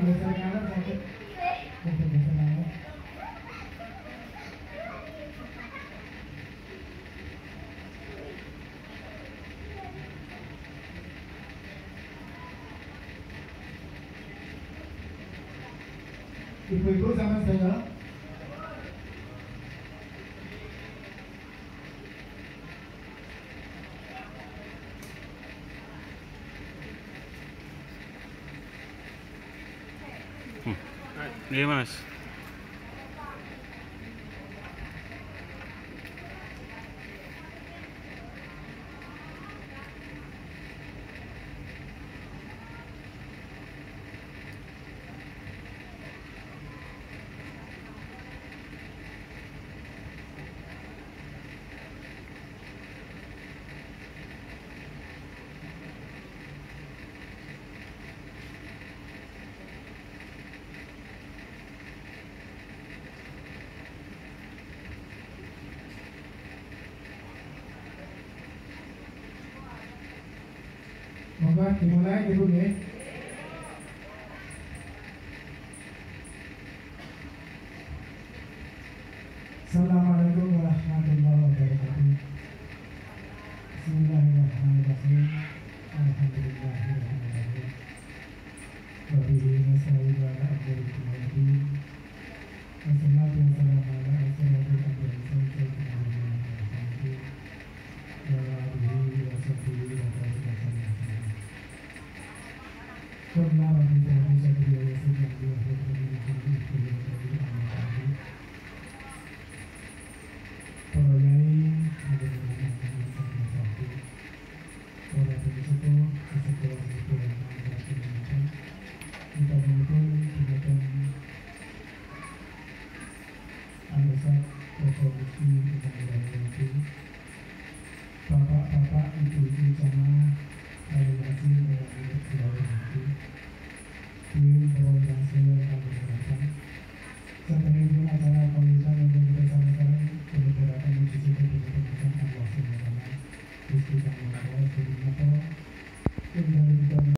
geser kanan sakit. Geser kanan. Ibu-ibu sama saudara. Iya mas. Monggo dimulai Ibu nggih. Assalamualaikum warahmatullahi wabarakatuh. Bismillahirrahmanirrahim. Alhamdulillahirabbil alamin. Wa bihi nasta'inu ala amri dunya. Wassalatu wassalamu ala asyrofil anbiya'i sayyidina Muhammadin wa ala alihi wa sahbihi wa sallam. Kurna wa bihi sabri wa sallam wa Bapak-bapak, ibu-ibu jamaah realisasi Sebenarnya acara pemilihan untuk kita sama-sama berberakan di sisi kebenaran Allah SWT. Gusti Sang Maha Kuasa,